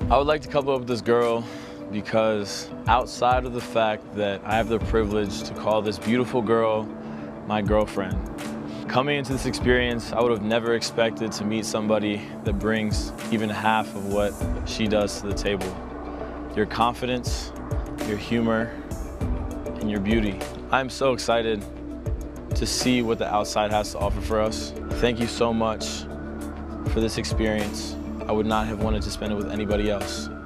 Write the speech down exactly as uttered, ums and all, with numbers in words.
I would like to couple up with this girl because outside of the fact that I have the privilege to call this beautiful girl my girlfriend, coming into this experience, I would have never expected to meet somebody that brings even half of what she does to the table. Your confidence, your humor, and your beauty. I'm so excited to see what the outside has to offer for us. Thank you so much for this experience. I would not have wanted to spend it with anybody else.